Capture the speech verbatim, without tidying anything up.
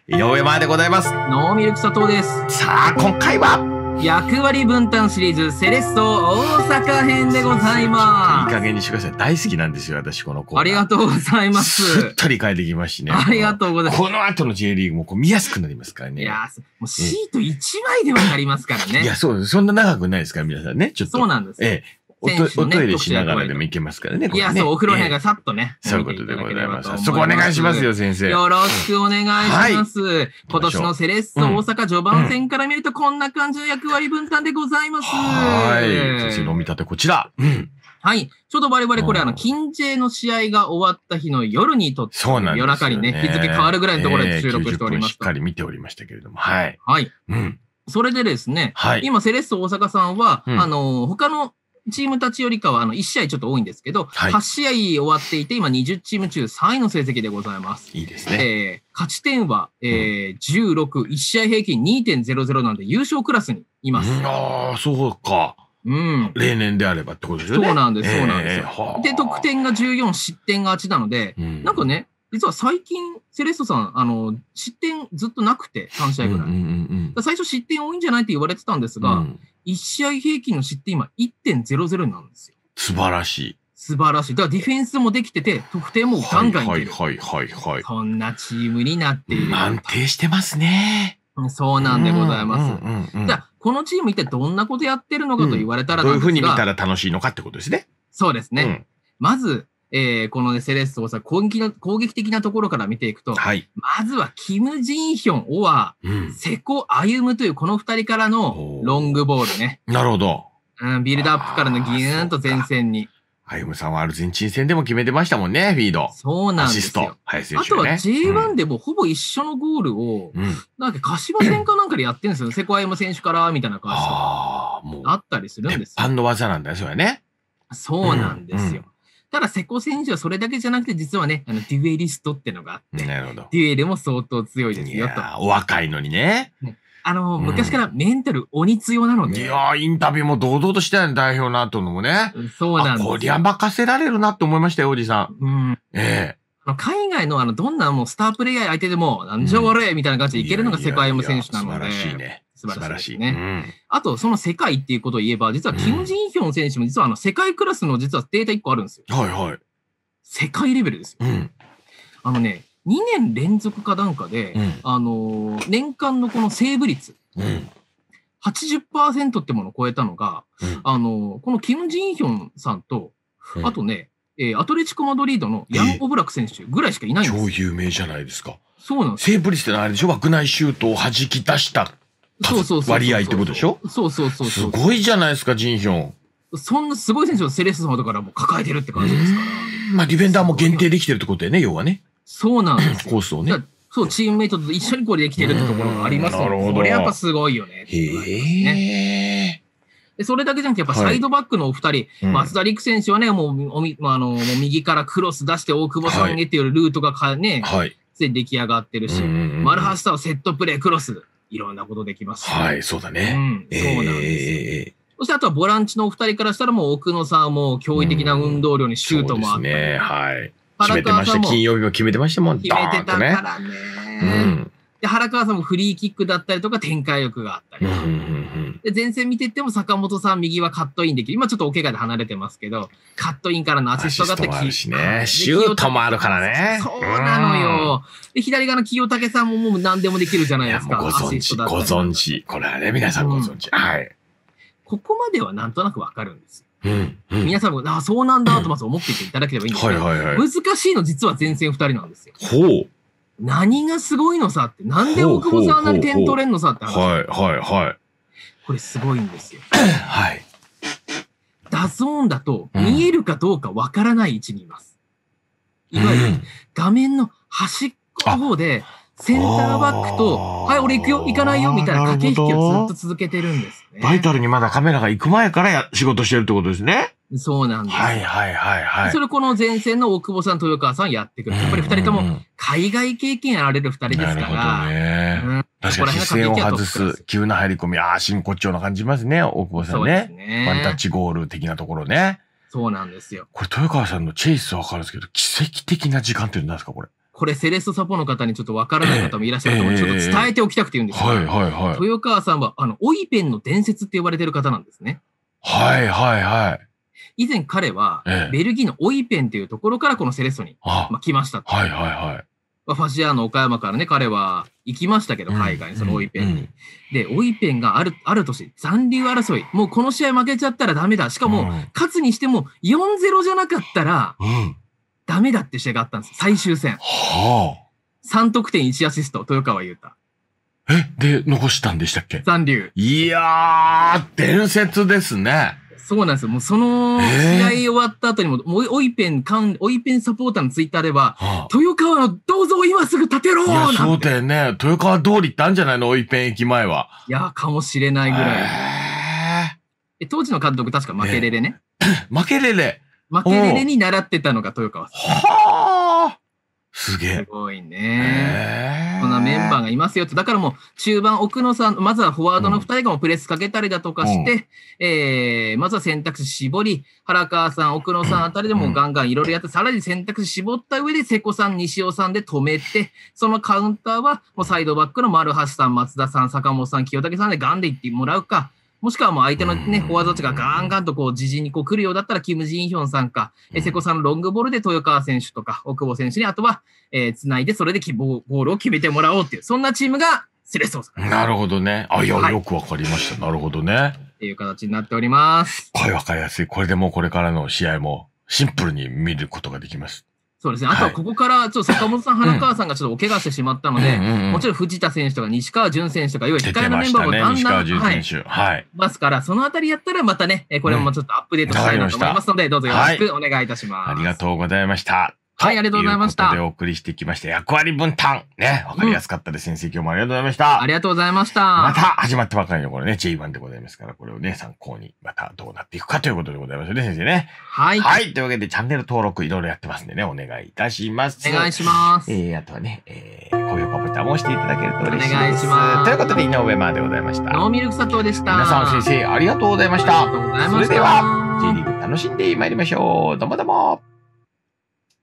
井上真でございます。 ノーミルク佐藤です。 さあ、今回は役割分担シリーズセレッソ大阪編でございます。 いい加減にしてください。大好きなんですよ、私このコーナー。 ありがとうございます。 すっと理解できますしね。 ありがとうございます。 この後の J リーグもこう見やすくなりますからね。 いやー、もうシートいちまいでわかりますからね。 いや、そうです。そんな長くないですから、皆さんね。ちょっと。 そうなんです。 ええ。おと、おトイレしながらでもいけますからね。 いや、そう、お風呂部屋がさっとね。 そういうことでございます。そこお願いしますよ、先生。 よろしくお願いします。今年のセレッソ大阪序盤戦から見るとこんな感じの役割分担でございます。 はい。先生のお見立てこちら。 はい。ちょうど我々これあの、近 J の試合が終わった日の夜にとって、夜中にね、日付変わるぐらいのところで収録しております。 しっかり見ておりましたけれども。はい。 はい。 うん。 それでですね、 はい。 今セレッソ大阪さんは、あの、他のチームたちよりかは、あの、いち試合ちょっと多いんですけど、はい、はち試合終わっていて、今にじゅうチーム中さんいの成績でございます。 いいですね。 えー、勝ち点は、えー、じゅうろく、いち試合平均 にてんゼロゼロ なんで優勝クラスにいます。 ああ、そうか。うん。例年であればってことですよね。 そうなんです、そうなんですよ。で、得点がじゅうよん、失点がはちなので、うん、なんかね、実は最近、セレッソさん、あの、失点ずっとなくて、さん試合ぐらい。最初失点多いんじゃないって言われてたんですが、うん、いち試合平均の失点今 いってんゼロゼロ なんですよ。 素晴らしい。 素晴らしい。だからディフェンスもできてて、得点もガンガンいける。 はいはいはいはい。 そんなチームになっている。 安定してますね。 そうなんでございます。じゃあ、このチーム一体どんなことやってるのかと言われたらなんですが、 どういうふうに見たら楽しいのかってことですね。 そうですね。うん、まず、えー、この、ね、セレッソをさ、攻撃の、攻撃的なところから見ていくと、はい、まずは、キム・ジンヒョン、オア、うん、セコ・アユムというこの二人からのロングボールね。 なるほど。 うん、ビルドアップからのギューンと前線に。 アユムさんはアルゼンチン戦でも決めてましたもんね、フィード。 そうなんですよ。アシスト。はい、選手ね。 あとは ジェイワン でもほぼ一緒のゴールを、うん、なんか柏戦かなんかでやってるんですよ。セコ・アユム選手から、みたいな感じで。ああ、もう。あったりするんですよ。 鉄板の技なんだよ、それね。 そうなんですよ。うんうん、ただ、瀬古選手はそれだけじゃなくて、実はね、あの、デュエリストってのがあって、 なるほど。 デュエルも相当強いですよ、と。 お若いのにね。 ねあの、うん、昔からメンタル鬼強なので。 いやー、インタビューも堂々としてたん代表の後のもね。 そうなんです。 こりゃ任せられるなって思いましたよ、おじさん。うん。ええー。海外のあの、どんなもうスタープレイヤー相手でも、なんじゃ悪いみたいな感じでいけるのがセコアイム選手なので。 素晴らしいね。 素晴らしいね。うん、あと、その世界っていうことを言えば、実はキム・ジンヒョン選手も実はあの、世界クラスの実はデータいっこあるんですよ。 はいはい。 世界レベルですよ。うん、あのね、にねん連続かなんかで、うん、あのー、年間のこのセーブ率、うん、はちじゅっパーセントってものを超えたのが、うん、あのー、このキム・ジンヒョンさんと、うん、あとね、えー、アトレチコ・マドリードのヤン・オブラク選手ぐらいしかいないんですよ。 超有名じゃないですか。 そうなんです。 セーブ率ってのはあれでしょ、枠内シュートを弾き出した割合ってことでしょ。 そうそうそう。 すごいじゃないですか、ジンヒョン。 そんなすごい選手をセレッソ様だからもう抱えてるって感じですから。 まあ、ディフェンダーも限定できてるってことだよね、要はね。 そうなんですよ。 コースをね。 そう、チームメイトと一緒にこれできてるってところがありますので、なるほど。これやっぱすごいよね。へー。で、それだけじゃなくて、やっぱサイドバックのお二人、はい、松田陸選手はね、もう、おみ、あの、もう右からクロス出して大久保さんへっていうルートがかね、はい。すでに出来上がってるし、マルハスターはセットプレー、クロス、いろんなことできます、 ね。はい、そうだね。 うん、そうなんです。えーそしてあとはボランチのお二人からしたらもう奥野さんはもう驚異的な運動量にシュートもあって。 そうですね。はい。決めてました。金曜日も決めてましたもん。 決めてたからね。うん。で、原川さんもフリーキックだったりとか展開力があったりとか。で、前線見てっても坂本さん右はカットインできる。今ちょっとお怪我で離れてますけど、カットインからのアシストがあってアシストもあるしね。シュートもあるからね。 そうなのよ。で、左側の清武さんももう何でもできるじゃないですか。 ご存知、ご存知。これはね、皆さんご存知。はい。 ここまではなんとなくわかるんですよ。うんうん、皆さんも、ああ、そうなんだとまず思っていていただければいいんですけど、はいはいはい、難しいの実は前線二人なんですよ。 ほう。 何がすごいのさって、なんで大久保さんあんなに点取れんのさって話。 はいはいはい。 これすごいんですよ。 はい。 ダゾーンだと見えるかどうかわからない位置にいます。いわゆる画面の端っこの方で、センターバックと、はい、俺行くよ、行かないよ、みたいな駆け引きをずっと続けてるんですね。 バイタルにまだカメラが行く前からや仕事してるってことですね。 そうなんです。 はいはいはいはい。 それこの前線の大久保さん、豊川さんやってくる。やっぱり二人とも海外経験あられる二人ですから。 なるほどね。うん、確かに視線を外す、急な入り込み、ああ、真骨頂な感じますね、大久保さんね。そうですね。ワンタッチゴール的なところね。 そうなんですよ。 これ、豊川さんのチェイスはわかるんですけど、奇跡的な時間っていうのは何ですか、これ。 これセレッソサポの方にちょっとわからない方もいらっしゃると思うので、ちょっと伝えておきたくて言うんですが、 はいはいはい。 豊川さんは、あの、オイペンの伝説って呼ばれてる方なんですね。 はいはいはい。 以前彼は、ベルギーのオイペンっていうところからこのセレッソに、まあ、来ました。 はいはいはい。 ファシアーノ岡山からね、彼は行きましたけど、海外に、そのオイペンに。で、オイペンがある、ある年、残留争い。もうこの試合負けちゃったらダメだ。しかも、勝つにしてもよんたいゼロじゃなかったら、ダメだって試合があったんです。最終戦。はあ。さんとくてんいちアシスト、豊川雄太。 え、で、残したんでしたっけ？ 残留。 いやー、伝説ですね。 そうなんですよ。もうその試合終わった後にも、もうオイペン、オイペンサポーターのツイッターでは、はあ、豊川のどうぞ今すぐ立てろーなんて。 いや、そうだよね。豊川通りってあるんじゃないの？オイペン駅前は。 いや、かもしれないぐらい。え当時の監督確か負けれれね。 負けれれ負けれれに習ってたのが豊川さん。 はあすげえ。 すごいね。こんなメンバーがいますよって。だからもう中盤奥野さん、まずはフォワードのふたりがもプレスかけたりだとかして、うん、えー、まずは選択肢絞り、原川さん、奥野さんあたりでもガンガンいろいろやって、さらに選択肢絞った上で瀬古さん、西尾さんで止めて、そのカウンターはもうサイドバックの丸橋さん、松田さん、坂本さん、清武さんでガンでいってもらうか、もしくはもう相手のね、フォワードたちがガンガンとこう自陣にこう来るようだったら、キム・ジンヒョンさんか、え瀬古さんのロングボールで豊川選手とか、奥保選手に、あとは、えー、繋いでそれでボールを決めてもらおうっていう、そんなチームがセレッソさん。 なるほどね。あ、いや、はい、よくわかりました。なるほどね。 っていう形になっております。 これわかりやすい。これでもうこれからの試合もシンプルに見ることができます。 そうですね。あとはここから、ちょっと坂本さん、花川さんがちょっとお怪我してしまったので、もちろん藤田選手とか西川潤選手とか、いわゆる控えのメンバーもだんだん、 西川潤選手。はい。 ますから、そのあたりやったらまたね、これもちょっとアップデートしたいなと思いますので、どうぞよろしくお願いいたします。 ありがとうございました。 はい、ありがとうございました。 ということでお送りしてきました。役割分担。ね、わかりやすかったです。先生、今日もありがとうございました。 ありがとうございました。 また始まったばかりのこれね、ジェイワン でございますから、これをね、参考に、またどうなっていくかということでございますね、先生ね。 はい。 はい。というわけで、チャンネル登録いろいろやってますんでね、お願いいたします。 お願いします。 えー、あとはね、えー、高評価ボタンを押していただけると嬉しいです。 お願いします。 ということで、井上までございました。 ノーミルク砂糖でした。 皆さん、先生、ありがとうございました。 ありがとうございました。 それでは、J リーグ楽しんで参りましょう。どうもどうも。